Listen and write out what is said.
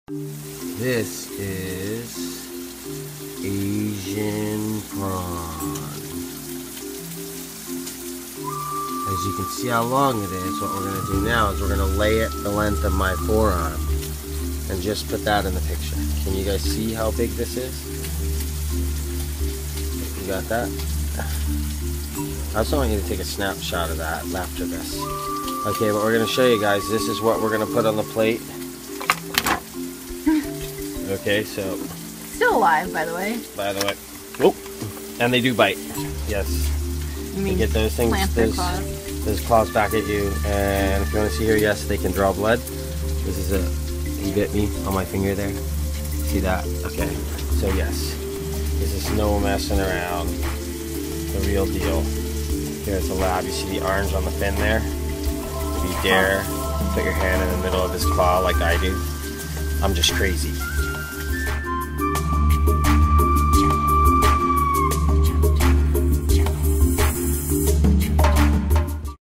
This is Asian prawn. As you can see how long it is, what we're going to do now is we're going to lay it the length of my forearm and just put that in the picture. Can you guys see how big this is? You got that? I also want you to take a snapshot of that after this. Okay, but we're going to show you guys, this is what we're going to put on the plate. Okay, so... Still alive, by the way. By the way. Oh, and they do bite. Yes. You mean you get those things, those claws back at you. And if you want to see here, yes, they can draw blood. This is a... You bit me on my finger there. See that? Okay. So yes, this is no messing around. The real deal. Here at the lab, you see the orange on the fin there? If you dare put your hand in the middle of his claw like I do, I'm just crazy.